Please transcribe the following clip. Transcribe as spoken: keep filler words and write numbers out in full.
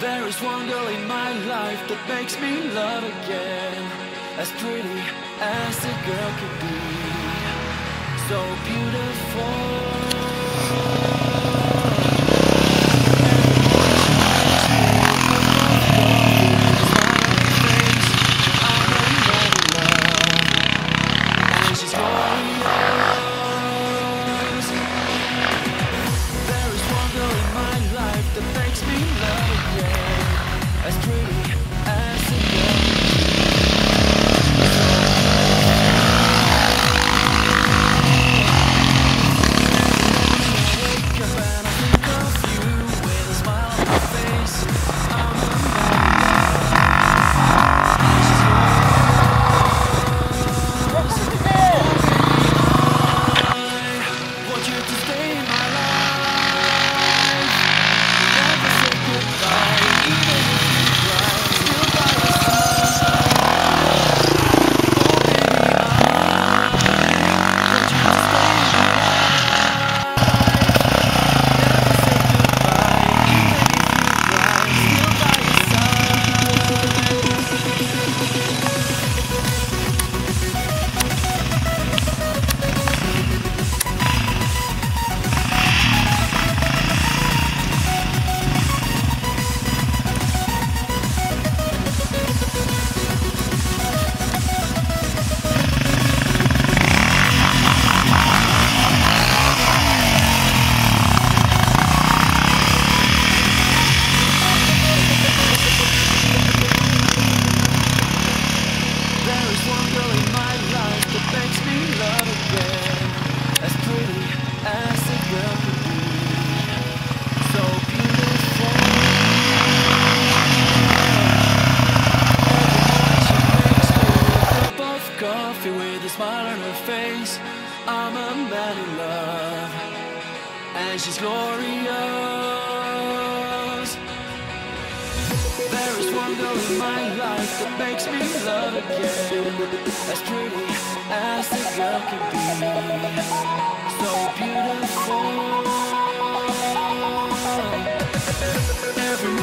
There is one girl in my life that makes me love again. As pretty as a girl could be, so beautiful. With a smile on her face, I'm a man in love, and she's glorious. There is one girl in my life that makes me love again. As pretty as a girl can be, so beautiful. Every